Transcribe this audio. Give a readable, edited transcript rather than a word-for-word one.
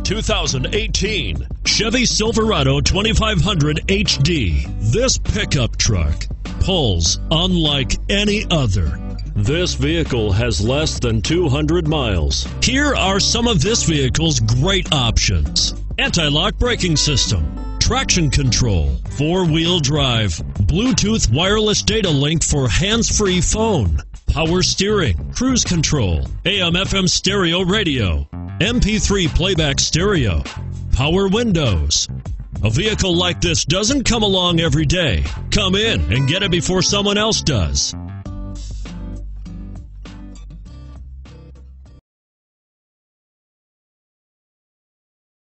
2018 Chevy Silverado 2500 HD. This pickup truck pulls unlike any other. This vehicle has less than 200 miles. Here are some of this vehicle's great options: anti-lock braking system, traction control, four-wheel drive, Bluetooth wireless data link for hands-free phone, power steering, cruise control, AM/FM stereo radio, MP3 playback stereo, power windows. A vehicle like this doesn't come along every day. Come in and get it before someone else does.